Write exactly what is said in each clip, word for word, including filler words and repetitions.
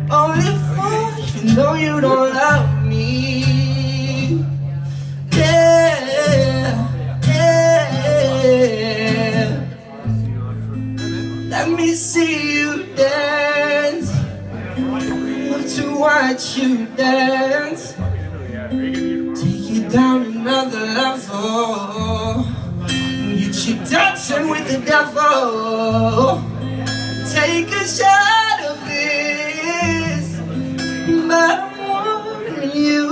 only fool, even though you don't love me. Yeah, yeah. Let me see you dance. Love to watch you dance. Take you down another level. Get you dancing with the devil. Take a shot of this, but I'm warning you,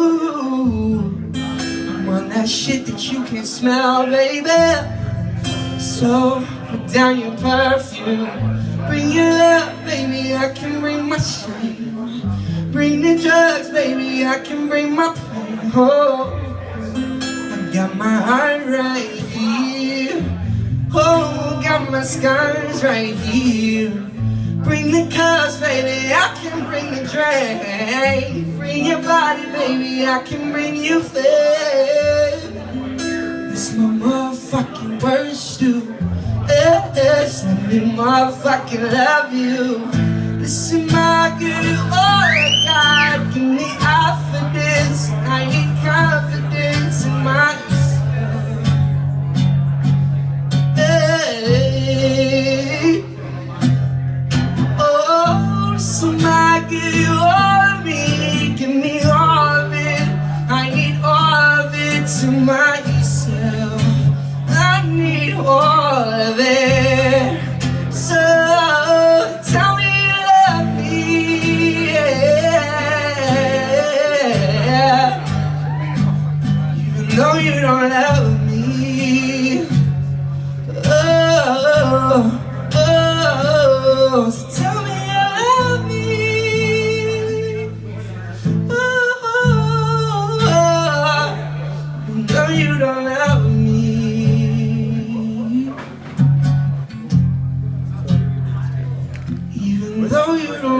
I'm on that shit that you can smell, baby. So put down your perfume, bring your love, baby, I can bring my shame. Bring the drugs, baby, I can bring my pain. Oh, I got my heart right here. Oh, got my scars right here. Bring the cups, baby, I can bring the drink. Bring your body, baby, I can bring you fame. This my motherfucking worst too. Yes, let me motherfucking love you. This is my good, oh God, give me confidence. I need confidence in myself. Hey, oh, this is my good, all of me, give me all of it. I need all of it to myself. I need all of it. So tell me you love me, yeah. Even though you don't love me. Oh, oh, so tell me you love me. Oh, oh, oh, even though you don't love me. Even though you don't